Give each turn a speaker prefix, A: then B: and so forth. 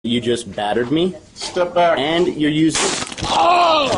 A: You just battered me,
B: Step back.
A: and you're using.
B: Oh!